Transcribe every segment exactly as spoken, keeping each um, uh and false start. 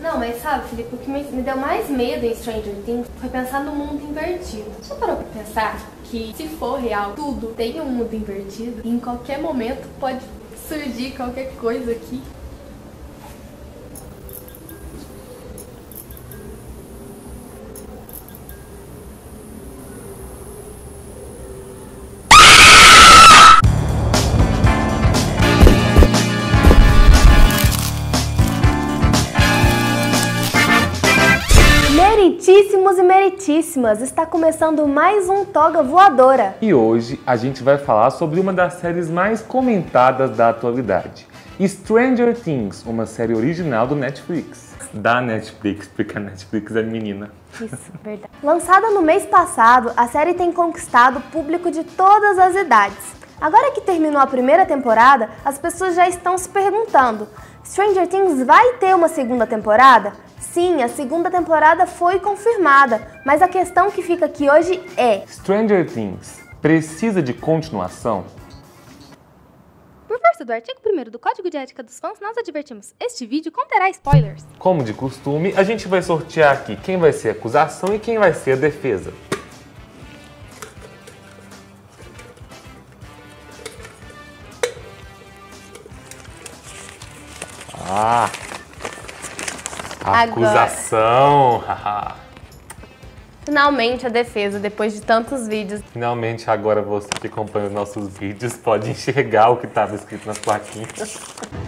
Não, mas sabe, Felipe, o que me, me deu mais medo em Stranger Things foi pensar no mundo invertido. Você parou pra pensar que, se for real, tudo tem um mundo invertido? E em qualquer momento pode surgir qualquer coisa aqui. Meritíssimos e meritíssimas, está começando mais um Toga Voadora. E hoje a gente vai falar sobre uma das séries mais comentadas da atualidade, Stranger Things, uma série original do Netflix. Da Netflix, porque a Netflix é menina. Isso, verdade. Lançada no mês passado, a série tem conquistado público de todas as idades. Agora que terminou a primeira temporada, as pessoas já estão se perguntando: Stranger Things vai ter uma segunda temporada? Sim, a segunda temporada foi confirmada, mas a questão que fica aqui hoje é: Stranger Things precisa de continuação? Por força do artigo primeiro do Código de Ética dos Fãs, nós advertimos: este vídeo conterá spoilers. Como de costume, a gente vai sortear aqui quem vai ser a acusação e quem vai ser a defesa. Ah! Acusação! Finalmente a defesa, depois de tantos vídeos. Finalmente agora você que acompanha os nossos vídeos pode enxergar o que estava escrito nas plaquinhas.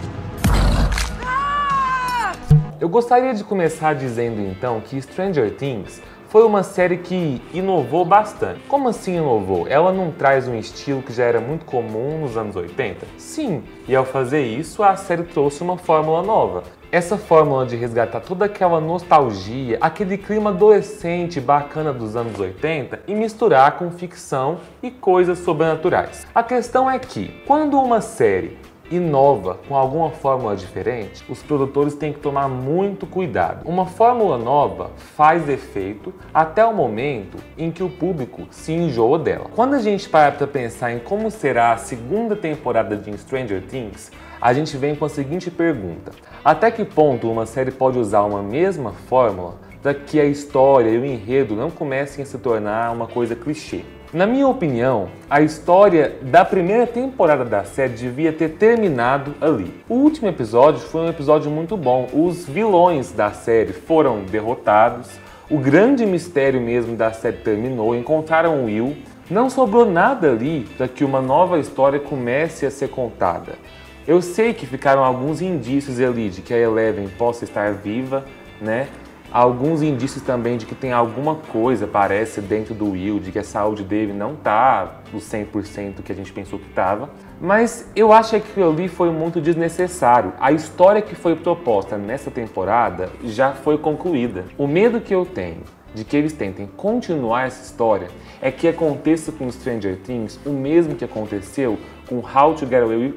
Eu gostaria de começar dizendo então que Stranger Things foi uma série que inovou bastante. Como assim inovou? Ela não traz um estilo que já era muito comum nos anos oitenta? Sim, e ao fazer isso a série trouxe uma fórmula nova. Essa fórmula de resgatar toda aquela nostalgia, aquele clima adolescente bacana dos anos oitenta e misturar com ficção e coisas sobrenaturais. A questão é que, quando uma série inova com alguma fórmula diferente, os produtores têm que tomar muito cuidado. Uma fórmula nova faz efeito até o momento em que o público se enjoa dela. Quando a gente para para pensar em como será a segunda temporada de Stranger Things, a gente vem com a seguinte pergunta: até que ponto uma série pode usar uma mesma fórmula para que a história e o enredo não comecem a se tornar uma coisa clichê? Na minha opinião, a história da primeira temporada da série devia ter terminado ali. O último episódio foi um episódio muito bom. Os vilões da série foram derrotados, o grande mistério mesmo da série terminou, encontraram o Will. Não sobrou nada ali para que uma nova história comece a ser contada. Eu sei que ficaram alguns indícios ali de que a Eleven possa estar viva, né? Alguns indícios também de que tem alguma coisa, parece, dentro do Will, de que a saúde dele não tá no cem por cento que a gente pensou que estava. Mas eu acho que aquilo ali foi muito desnecessário. A história que foi proposta nessa temporada já foi concluída. O medo que eu tenho de que eles tentem continuar essa história é que aconteça com Stranger Things o mesmo que aconteceu com How to Get Away with...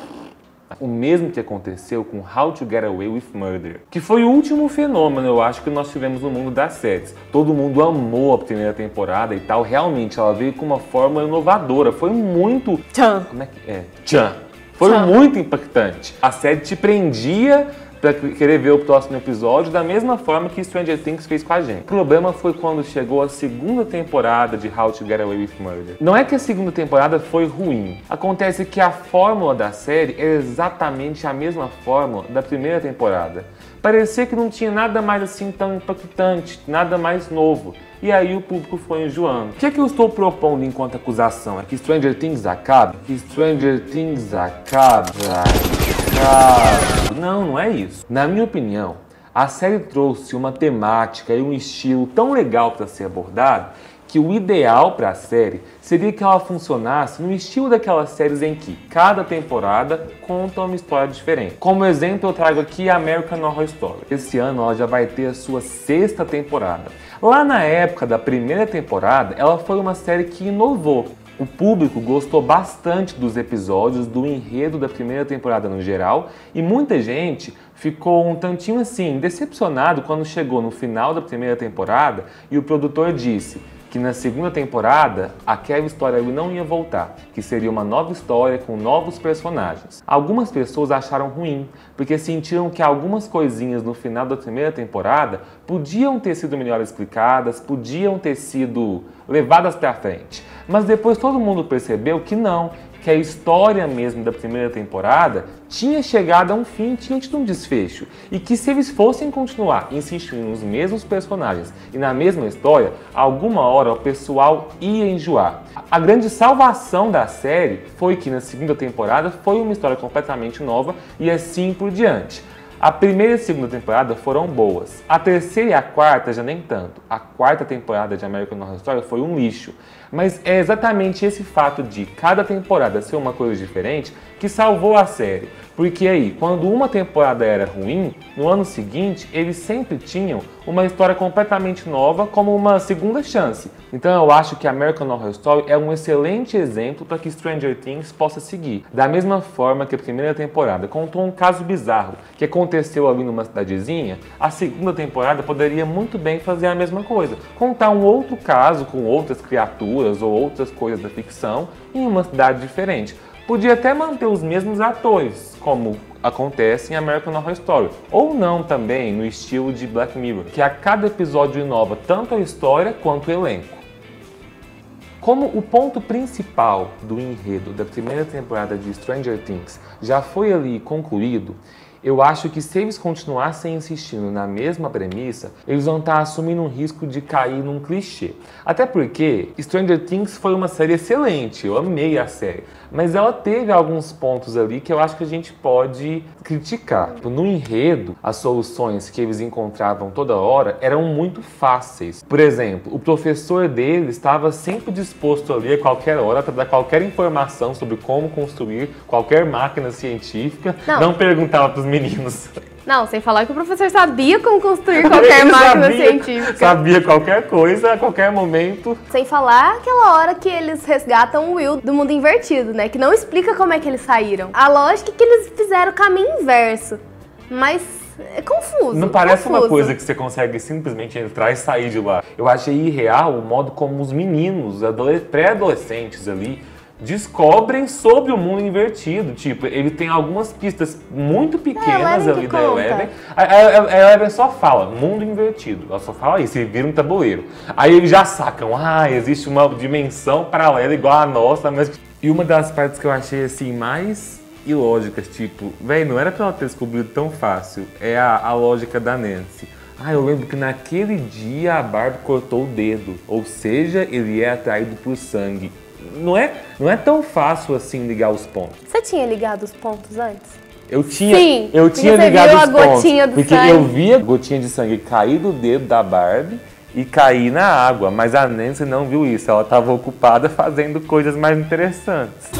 O mesmo que aconteceu com How to Get Away with Murder, que foi o último fenômeno, eu acho, que nós tivemos no mundo das séries. Todo mundo amou a primeira temporada e tal, realmente ela veio com uma fórmula inovadora, foi muito... Tchan! Como é que é? Tchan! Foi Tchan. muito impactante. A série te prendia pra querer ver o próximo episódio da mesma forma que Stranger Things fez com a gente. O problema foi quando chegou a segunda temporada de How to Get Away with Murder. Não é que a segunda temporada foi ruim. Acontece que a fórmula da série é exatamente a mesma fórmula da primeira temporada. Parecia que não tinha nada mais assim tão impactante, nada mais novo. E aí o público foi enjoando. O que é que eu estou propondo enquanto acusação? É que Stranger Things acabe? Que Stranger Things acabe? Acabe. Não, não é isso. Na minha opinião, a série trouxe uma temática e um estilo tão legal para ser abordado que o ideal para a série seria que ela funcionasse no estilo daquelas séries em que cada temporada conta uma história diferente. Como exemplo, eu trago aqui a American Horror Story. Esse ano ela já vai ter a sua sexta temporada. Lá na época da primeira temporada, ela foi uma série que inovou. O público gostou bastante dos episódios, do enredo da primeira temporada no geral, e muita gente ficou um tantinho assim, decepcionado quando chegou no final da primeira temporada e o produtor disse: que na segunda temporada aquela história ali não ia voltar, que seria uma nova história com novos personagens. Algumas pessoas acharam ruim, porque sentiram que algumas coisinhas no final da primeira temporada podiam ter sido melhor explicadas, podiam ter sido levadas para frente. Mas depois todo mundo percebeu que não, que a história mesmo da primeira temporada tinha chegado a um fim, tinha tido um desfecho. E que se eles fossem continuar insistindo nos mesmos personagens e na mesma história, alguma hora o pessoal ia enjoar. A grande salvação da série foi que na segunda temporada foi uma história completamente nova e assim por diante. A primeira e a segunda temporada foram boas. A terceira e a quarta já nem tanto. A quarta temporada de American Horror Story foi um lixo. Mas é exatamente esse fato de cada temporada ser uma coisa diferente que salvou a série. Porque aí, quando uma temporada era ruim, no ano seguinte eles sempre tinham uma história completamente nova como uma segunda chance. Então eu acho que American Horror Story é um excelente exemplo para que Stranger Things possa seguir. Da mesma forma que a primeira temporada contou um caso bizarro que aconteceu ali numa cidadezinha, a segunda temporada poderia muito bem fazer a mesma coisa. Contar um outro caso com outras criaturas ou outras coisas da ficção em uma cidade diferente. Podia até manter os mesmos atores, como acontece em American Horror Story, ou não também no estilo de Black Mirror, que a cada episódio inova tanto a história quanto o elenco. Como o ponto principal do enredo da primeira temporada de Stranger Things já foi ali concluído, eu acho que se eles continuassem insistindo na mesma premissa, eles vão estar assumindo um risco de cair num clichê. Até porque Stranger Things foi uma série excelente, eu amei a série. Mas ela teve alguns pontos ali que eu acho que a gente pode criticar. No enredo, as soluções que eles encontravam toda hora eram muito fáceis. Por exemplo, o professor dele estava sempre disposto ali a qualquer hora para dar qualquer informação sobre como construir qualquer máquina científica. Não, não perguntava para os meninos. Não, sem falar que o professor sabia como construir qualquer máquina sabia, científica. Sabia qualquer coisa, a qualquer momento. Sem falar aquela hora que eles resgatam o Will do mundo invertido, né? Que não explica como é que eles saíram. A lógica é que eles fizeram o caminho inverso. Mas é confuso. Não parece confuso. uma coisa que você consegue simplesmente entrar e sair de lá. Eu achei irreal o modo como os meninos, pré-adolescentes ali, descobrem sobre o mundo invertido. Tipo, ele tem algumas pistas muito pequenas é, ali da conta. Eleven. A, a, a Eleven só fala, mundo invertido. Ela só fala isso, e vira um tabuleiro. Aí eles já sacam, ah, existe uma dimensão paralela igual a nossa, mas... E uma das partes que eu achei, assim, mais ilógicas, tipo, velho, não era pra ela ter descobrido tão fácil, é a, a lógica da Nancy. Ah, eu lembro que naquele dia a Barbie cortou o dedo, ou seja, ele é atraído por sangue. Não é, não é tão fácil assim ligar os pontos. Você tinha ligado os pontos antes? Eu tinha, Sim, eu tinha você ligado viu os a pontos. Gotinha do porque sangue. eu via a gotinha de sangue cair do dedo da Barbie e cair na água. Mas a Nancy não viu isso. Ela estava ocupada fazendo coisas mais interessantes.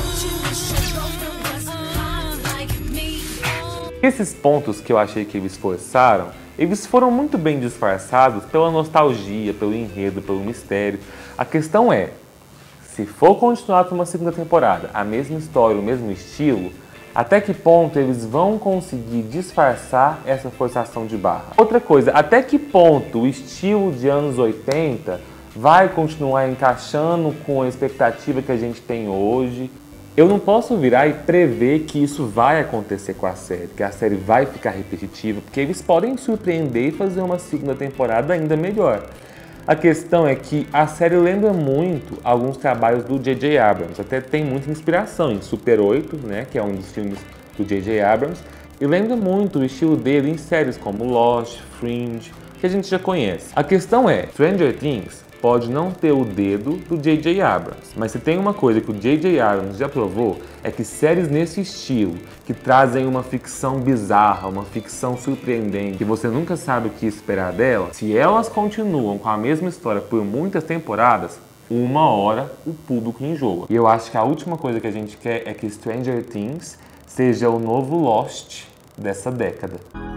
Esses pontos que eu achei que eles forçaram, eles foram muito bem disfarçados pela nostalgia, pelo enredo, pelo mistério. A questão é, se for continuar para uma segunda temporada, a mesma história, o mesmo estilo, até que ponto eles vão conseguir disfarçar essa forçação de barra? Outra coisa, até que ponto o estilo de anos oitenta vai continuar encaixando com a expectativa que a gente tem hoje? Eu não posso virar e prever que isso vai acontecer com a série, que a série vai ficar repetitiva, porque eles podem surpreender e fazer uma segunda temporada ainda melhor. A questão é que a série lembra muito alguns trabalhos do J J Abrams, até tem muita inspiração em Super oito, né, que é um dos filmes do J J Abrams, e lembra muito o estilo dele em séries como Lost, Fringe, que a gente já conhece. A questão é, Stranger Things pode não ter o dedo do J J Abrams, mas se tem uma coisa que o J J Abrams já provou, é que séries nesse estilo, que trazem uma ficção bizarra, uma ficção surpreendente, que você nunca sabe o que esperar dela, se elas continuam com a mesma história por muitas temporadas, uma hora o público enjoa. E eu acho que a última coisa que a gente quer é que Stranger Things seja o novo Lost dessa década.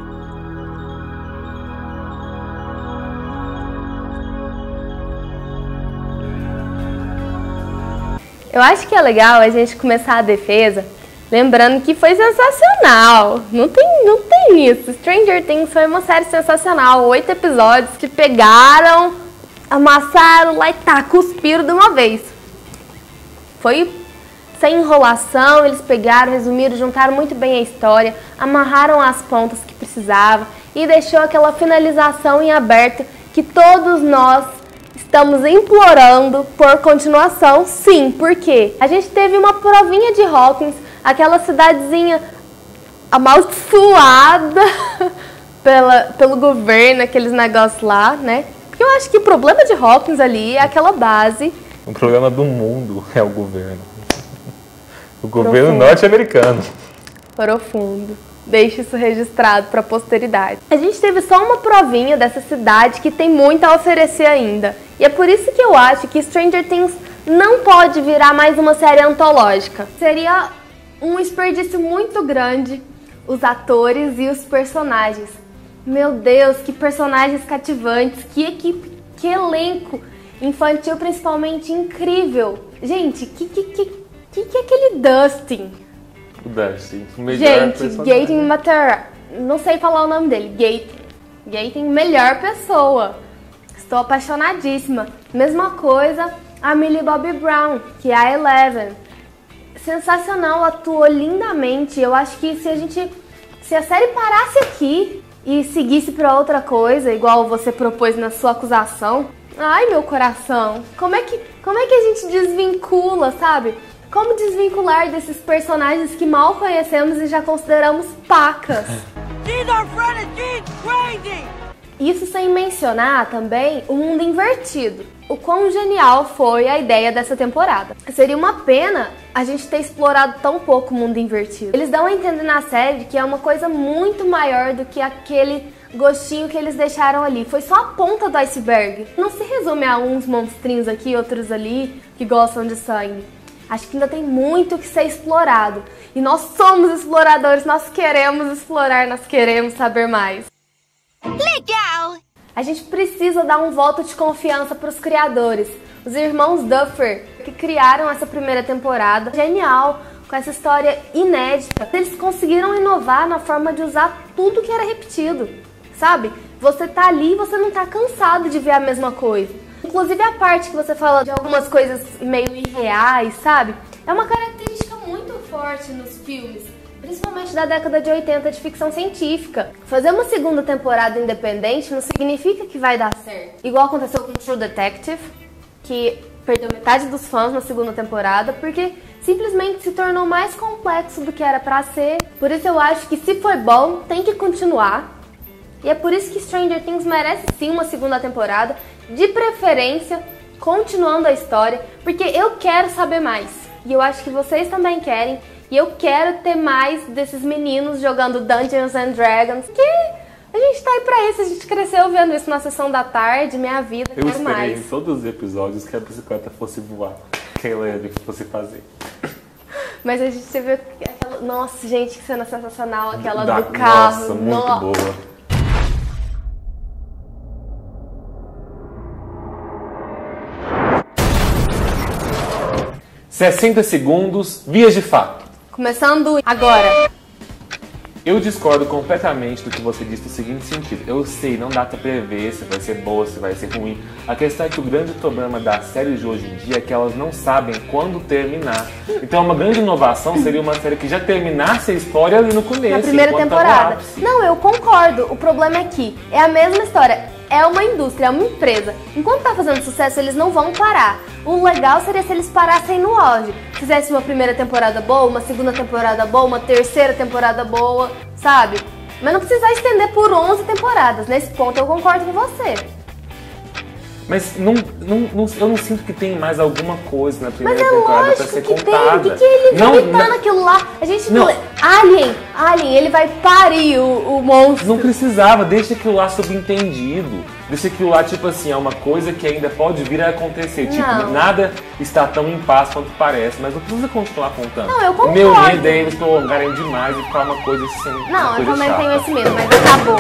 Eu acho que é legal a gente começar a defesa lembrando que foi sensacional. Não tem, não tem isso. Stranger Things foi uma série sensacional. Oito episódios que pegaram amassaram lá e tá, cuspiram de uma vez. Foi sem enrolação, eles pegaram, resumiram, juntaram muito bem a história, amarraram as pontas que precisavam e deixou aquela finalização em aberto que todos nós estamos implorando por continuação, sim, porque a gente teve uma provinha de Hawkins, aquela cidadezinha amaldiçoada pela, pelo governo, aqueles negócios lá, né? Porque eu acho que o problema de Hawkins ali é aquela base. O problema do mundo é o governo. O governo norte-americano. Profundo. Deixe isso registrado para a posteridade. A gente teve só uma provinha dessa cidade que tem muito a oferecer ainda. E é por isso que eu acho que Stranger Things não pode virar mais uma série antológica. Seria um desperdício muito grande os atores e os personagens. Meu Deus, que personagens cativantes, que equipe, que elenco infantil principalmente incrível. Gente, que que que que, que é aquele Dustin? O Dustin, o melhor Gente, personagem. Gaten Matera, não sei falar o nome dele, Gaten. Gaten, melhor pessoa. Estou apaixonadíssima. Mesma coisa, a Millie Bobby Brown, que é a Eleven. Sensacional, atuou lindamente. Eu acho que se a gente, se a série parasse aqui e seguisse para outra coisa, igual você propôs na sua acusação, ai meu coração, como é que, como é que a gente desvincula, sabe? Como desvincular desses personagens que mal conhecemos e já consideramos pacas? Isso sem mencionar também o mundo invertido. O quão genial foi a ideia dessa temporada. Seria uma pena a gente ter explorado tão pouco o mundo invertido. Eles dão a entender na série que é uma coisa muito maior do que aquele gostinho que eles deixaram ali. Foi só a ponta do iceberg. Não se resume a uns monstrinhos aqui, outros ali, que gostam de sangue. Acho que ainda tem muito que ser explorado. E nós somos exploradores, nós queremos explorar, nós queremos saber mais. Legal! A gente precisa dar um voto de confiança para os criadores. Os irmãos Duffer, que criaram essa primeira temporada. Genial, com essa história inédita. Eles conseguiram inovar na forma de usar tudo que era repetido. Sabe? Você tá ali e você não tá cansado de ver a mesma coisa. Inclusive a parte que você fala de algumas coisas meio irreais, sabe? É uma característica muito forte nos filmes, principalmente da década de oitenta de ficção científica. Fazer uma segunda temporada independente não significa que vai dar certo. Igual aconteceu com True Detective, que perdeu metade dos fãs na segunda temporada, porque simplesmente se tornou mais complexo do que era pra ser. Por isso eu acho que se foi bom, tem que continuar. E é por isso que Stranger Things merece sim uma segunda temporada, de preferência, continuando a história, porque eu quero saber mais. E eu acho que vocês também querem. E eu quero ter mais desses meninos jogando Dungeons and Dragons, que a gente tá aí pra isso, a gente cresceu vendo isso na sessão da tarde, minha vida, eu quero mais. Eu esperei em todos os episódios que a bicicleta fosse voar, que a Eleven fosse fazer. Mas a gente teve aquela... Nossa, gente, que cena sensacional, aquela da... do carro. Nossa, muito Nossa. boa. sessenta segundos, vias de fato. Começando agora. Eu discordo completamente do que você disse no seguinte sentido. Eu sei, não dá pra prever se vai ser boa, se vai ser ruim. A questão é que o grande problema das séries de hoje em dia é que elas não sabem quando terminar. Então uma grande inovação seria uma série que já terminasse a história ali no começo. Na primeira temporada. Não, eu concordo. O problema é que é a mesma história. É uma indústria, é uma empresa. Enquanto tá fazendo sucesso, eles não vão parar. O legal seria se eles parassem no auge. Fizesse uma primeira temporada boa, uma segunda temporada boa, uma terceira temporada boa, sabe? Mas não precisa estender por onze temporadas. Nesse ponto eu concordo com você. Mas não, não, não, eu não sinto que tem mais alguma coisa na primeira Mas é temporada pra ser que contada. Tem. O que, que ele não, vai estar não, naquilo lá? A gente não. Alien, Alien, ele vai parir o, o monstro. Não precisava, deixa aquilo lá subentendido. Deixa aquilo lá, tipo assim, é uma coisa que ainda pode vir a acontecer. Tipo, não. nada está tão em paz quanto parece, mas não precisa continuar contando. Não, eu concordo. O meu medo é eles prolongarem demais e ficar uma coisa assim. Não, eu também chata. tenho esse medo, mas acabou.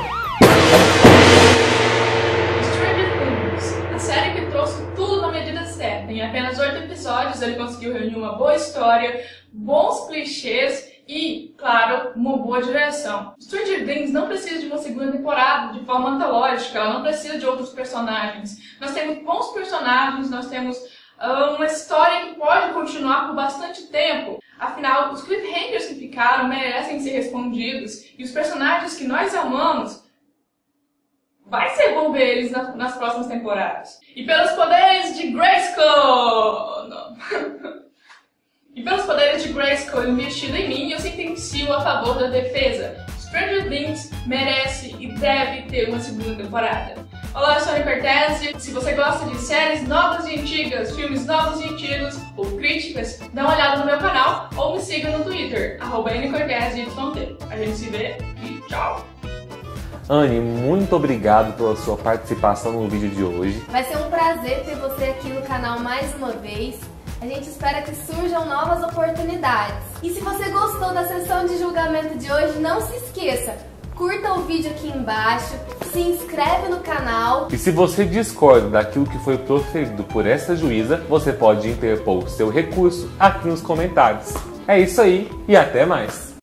Série que trouxe tudo na medida certa. Em apenas oito episódios ele conseguiu reunir uma boa história, bons clichês E, claro, uma boa direção. Stranger Things não precisa de uma segunda temporada de forma antológica, ela não precisa de outros personagens. Nós temos bons personagens, nós temos uh, uma história que pode continuar por bastante tempo. Afinal, os cliffhangers que ficaram merecem ser respondidos e os personagens que nós amamos, vai ser bom ver eles na, nas próximas temporadas. E pelos poderes de Grayskull! Não. E pelos poderes de Grayskull investido em mim, eu sentencio a favor da defesa. Stranger Things merece e deve ter uma segunda temporada. Olá, eu sou a Anny Cortese. Se você gosta de séries novas e antigas, filmes novos e antigos ou críticas, dá uma olhada no meu canal ou me siga no Twitter, arroba Anny Cortese Y T. A gente se vê e tchau! Anny, muito obrigado pela sua participação no vídeo de hoje. Vai ser um prazer ter você aqui no canal mais uma vez. A gente espera que surjam novas oportunidades. E se você gostou da sessão de julgamento de hoje, não se esqueça, curta o vídeo aqui embaixo, se inscreve no canal. E se você discorda daquilo que foi proferido por essa juíza, você pode interpor o seu recurso aqui nos comentários. É isso aí e até mais!